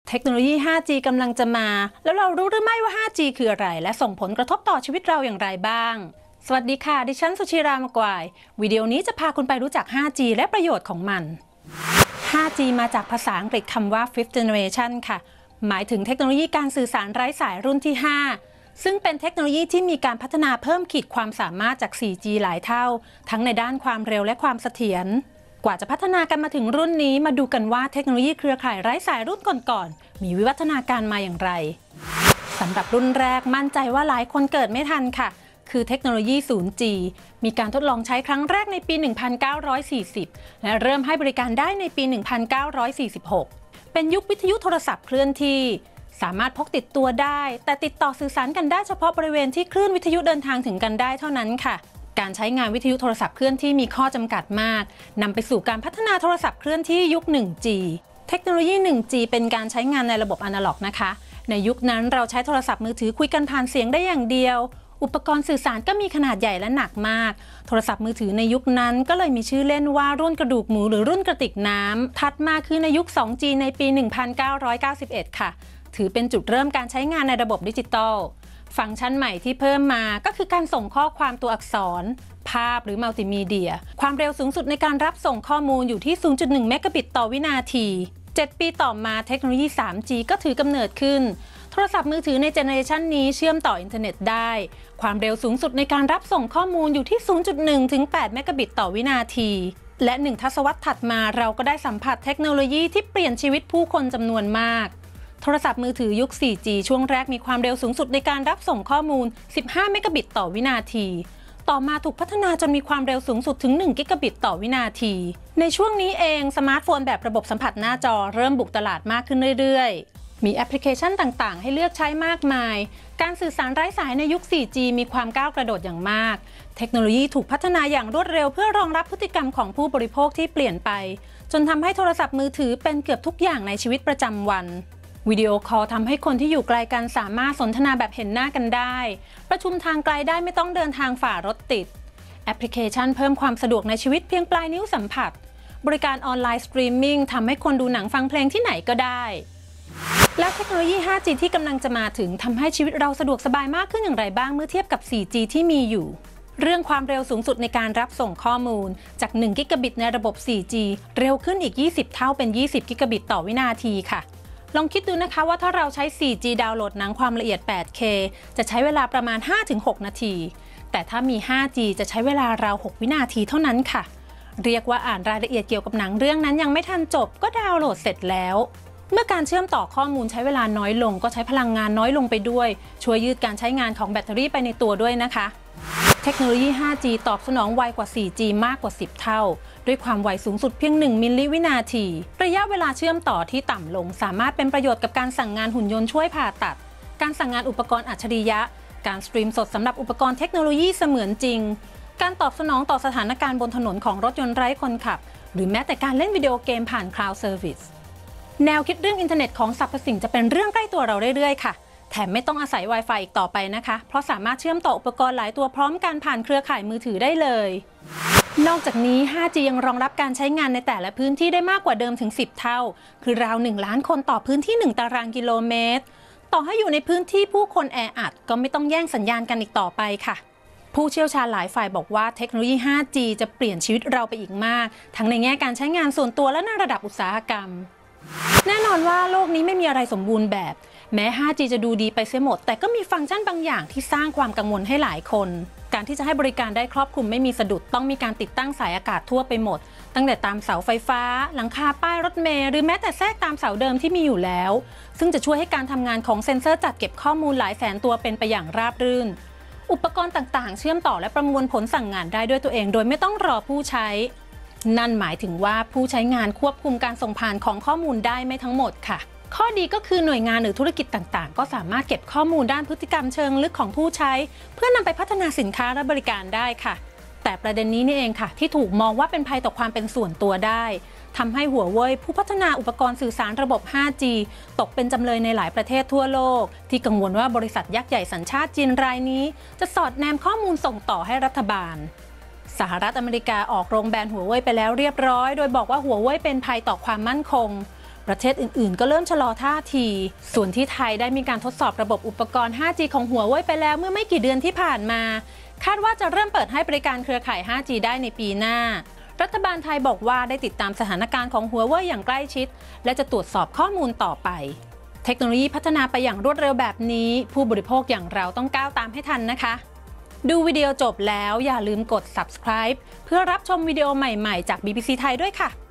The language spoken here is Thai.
เทคโนโลยี 5G กำลังจะมาแล้วเรารู้หรือไม่ว่า 5G คืออะไรและส่งผลกระทบต่อชีวิตเราอย่างไรบ้างสวัสดีค่ะดิฉันสุชีรามกวายวิดีโอนี้จะพาคุณไปรู้จัก 5G และประโยชน์ของมัน 5G มาจากภาษาอังกฤษคำว่า Fifth Generation ค่ะหมายถึงเทคโนโลยีการสื่อสารไร้สายรุ่นที่ 5 ซึ่งเป็นเทคโนโลยีที่มีการพัฒนาเพิ่มขีดความสามารถจาก 4G หลายเท่าทั้งในด้านความเร็วและความเสถียรกว่าจะพัฒนากันมาถึงรุ่นนี้มาดูกันว่าเทคโนโลยีเครือข่ายไร้สายรุ่นก่อนๆมีวิวัฒนาการมาอย่างไรสำหรับรุ่นแรกมั่นใจว่าหลายคนเกิดไม่ทันค่ะคือเทคโนโลยี 0G มีการทดลองใช้ครั้งแรกในปี 1940 และเริ่มให้บริการได้ในปี 1946 เป็นยุควิทยุโทรศัพท์เคลื่อนที่สามารถพกติดตัวได้แต่ติดต่อสื่อสารกันได้เฉพาะบริเวณที่คลื่นวิทยุเดินทางถึงกันได้เท่านั้นค่ะการใช้งานวิทยุโทรศัพท์เคลื่อนที่มีข้อจำกัดมากนำไปสู่การพัฒนาโทรศัพท์เคลื่อนที่ยุค 1G เทคโนโลยี 1G เป็นการใช้งานในระบบอนาล็อกนะคะในยุคนั้นเราใช้โทรศัพท์มือถือคุยกันผ่านเสียงได้อย่างเดียวอุปกรณ์สื่อสารก็มีขนาดใหญ่และหนักมากโทรศัพท์มือถือในยุคนั้นก็เลยมีชื่อเล่นว่ารุ่นกระดูกหมูหรือรุ่นกระติกน้ำถัดมาคือในยุค 2G ในปี 1991 ค่ะถือเป็นจุดเริ่มการใช้งานในระบบดิจิตอลฟังก์ชันใหม่ที่เพิ่มมาก็คือการส่งข้อความตัวอักษรภาพหรือมัลติมีเดียความเร็วสูงสุดในการรับส่งข้อมูลอยู่ที่ 0.1 เมกะบิตต่อวินาที7 ปีต่อมาเทคโนโลยี 3G ก็ถือกำเนิดขึ้นโทรศัพท์มือถือในเจเนอเรชันนี้เชื่อมต่ออินเทอร์เน็ตได้ความเร็วสูงสุดในการรับส่งข้อมูลอยู่ที่ 0.1 ถึง 8 เมกะบิตต่อวินาทีและ1 ทศวรรษถัดมาเราก็ได้สัมผัสเทคโนโลยีที่เปลี่ยนชีวิตผู้คนจำนวนมากโทรศัพท์มือถือยุค 4G ช่วงแรกมีความเร็วสูงสุดในการรับส่งข้อมูล 15 เมกะบิตต่อวินาทีต่อมาถูกพัฒนาจนมีความเร็วสูงสุดถึง 1 กิกะบิตต่อวินาทีในช่วงนี้เองสมาร์ทโฟนแบบระบบสัมผัสหน้าจอเริ่มบุกตลาดมากขึ้นเรื่อยๆมีแอปพลิเคชันต่างๆให้เลือกใช้มากมายการสื่อสารไร้สายในยุค 4G มีความก้าวกระโดดอย่างมากเทคโนโลยีถูกพัฒนาอย่างรวดเร็วเพื่อรองรับพฤติกรรมของผู้บริโภคที่เปลี่ยนไปจนทำให้โทรศัพท์มือถือเป็นเกือบทุกอย่างในชีวิตประจำวันวิดีโอคอลทำให้คนที่อยู่ไกลกันสามารถสนทนาแบบเห็นหน้ากันได้ประชุมทางไกลได้ไม่ต้องเดินทางฝ่ารถติดแอปพลิเคชันเพิ่มความสะดวกในชีวิตเพียงปลายนิ้วสัมผัสบริการออนไลน์สตรีมมิ่งทำให้คนดูหนังฟังเพลงที่ไหนก็ได้และเทคโนโลยี 5G ที่กำลังจะมาถึงทำให้ชีวิตเราสะดวกสบายมากขึ้นอย่างไรบ้างเมื่อเทียบกับ 4G ที่มีอยู่เรื่องความเร็วสูงสุดในการรับส่งข้อมูลจาก 1 กิกะบิตในระบบ 4G เร็วขึ้นอีก 20 เท่าเป็น 20 กิกะบิตต่อวินาทีค่ะลองคิดดูนะคะว่าถ้าเราใช้ 4G ดาวน์โหลดหนังความละเอียด 8K จะใช้เวลาประมาณ 5-6 นาทีแต่ถ้ามี 5G จะใช้เวลาราว 6 วินาทีเท่านั้นค่ะเรียกว่าอ่านรายละเอียดเกี่ยวกับหนังเรื่องนั้นยังไม่ทันจบก็ดาวน์โหลดเสร็จแล้วเมื่อการเชื่อมต่อข้อมูลใช้เวลาน้อยลงก็ใช้พลังงานน้อยลงไปด้วยช่วยยืดการใช้งานของแบตเตอรี่ไปในตัวด้วยนะคะเทคโนโลยี 5G ตอบสนองไวกว่า 4G มากกว่า 10 เท่าด้วยความไวสูงสุดเพียง 1 มิลลิวินาทีระยะเวลาเชื่อมต่อที่ต่ำลงสามารถเป็นประโยชน์กับการสั่งงานหุ่นยนต์ช่วยผ่าตัดการสั่งงานอุปกรณ์อัจฉริยะการสตรีมสดสำหรับอุปกรณ์เทคโนโลยีเสมือนจริงการตอบสนองต่อสถานการณ์บนถนนของรถยนต์ไร้คนขับหรือแม้แต่การเล่นวิดีโอเกมผ่าน Cloud Service แนวคิดเรื่องอินเทอร์เน็ตของสรรพสิ่งจะเป็นเรื่องใกล้ตัวเราเรื่อยๆค่ะแถมไม่ต้องอาศัย Wi-Fi อีกต่อไปนะคะเพราะสามารถเชื่อมต่ออุปกรณ์หลายตัวพร้อมกันผ่านเครือข่ายมือถือได้เลยนอกจากนี้ 5G ยังรองรับการใช้งานในแต่ละพื้นที่ได้มากกว่าเดิมถึง 10 เท่าคือราว 1 ล้านคนต่อพื้นที่ 1 ตารางกิโลเมตรต่อให้อยู่ในพื้นที่ผู้คนแออัดก็ไม่ต้องแย่งสัญญาณกันอีกต่อไปค่ะผู้เชี่ยวชาญหลายฝ่ายบอกว่าเทคโนโลยี 5G จะเปลี่ยนชีวิตเราไปอีกมากทั้งในแง่การใช้งานส่วนตัวและในระดับอุตสาหกรรมแน่นอนว่าโลกนี้ไม่มีอะไรสมบูรณ์แบบแม้ 5G จะดูดีไปเสียหมดแต่ก็มีฟังก์ชันบางอย่างที่สร้างความกังวลให้หลายคนการที่จะให้บริการได้ครอบคลุมไม่มีสะดุดต้องมีการติดตั้งสายอากาศทั่วไปหมดตั้งแต่ตามเสาไฟฟ้าหลังคาป้ายรถเมล์หรือแม้แต่แทรกตามเสาเดิมที่มีอยู่แล้วซึ่งจะช่วยให้การทำงานของเซ็นเซอร์จัดเก็บข้อมูลหลายแสนตัวเป็นไปอย่างราบรื่นอุปกรณ์ต่างๆเชื่อมต่อและประมวลผลสั่งงานได้ด้วยตัวเองโดยไม่ต้องรอผู้ใช้นั่นหมายถึงว่าผู้ใช้งานควบคุมการส่งผ่านของข้อมูลได้ไม่ทั้งหมดค่ะข้อดีก็คือหน่วยงานหรือธุรกิจต่างๆก็สามารถเก็บข้อมูลด้านพฤติกรรมเชิงลึกของผู้ใช้เพื่อนำไปพัฒนาสินค้าและบริการได้ค่ะแต่ประเด็นนี้นี่เองค่ะที่ถูกมองว่าเป็นภัยต่อความเป็นส่วนตัวได้ทำให้หัวเว่ยผู้พัฒนาอุปกรณ์สื่อสารระบบ 5G ตกเป็นจำเลยในหลายประเทศทั่วโลกที่กังวลว่าบริษัทยักษ์ใหญ่สัญชาติจีนรายนี้จะสอดแนมข้อมูลส่งต่อให้รัฐบาลสหรัฐอเมริกาออกโรงแบนหัวเว่ยไปแล้วเรียบร้อยโดยบอกว่าหัวเว่ยเป็นภัยต่อความมั่นคงประเทศอื่นๆก็เริ่มชะลอท่าทีส่วนที่ไทยได้มีการทดสอบระบบอุปกรณ์ 5G ของหัวเว่ยไปแล้วเมื่อไม่กี่เดือนที่ผ่านมาคาดว่าจะเริ่มเปิดให้บริการเครือข่าย 5G ได้ในปีหน้ารัฐบาลไทยบอกว่าได้ติดตามสถานการณ์ของหัวเว่ยอย่างใกล้ชิดและจะตรวจสอบข้อมูลต่อไปเทคโนโลยีพัฒนาไปอย่างรวดเร็วแบบนี้ผู้บริโภคอย่างเราต้องก้าวตามให้ทันนะคะดูวิดีโอจบแล้วอย่าลืมกด subscribe เพื่อรับชมวิดีโอใหม่ๆจาก BBC ไทยด้วยค่ะ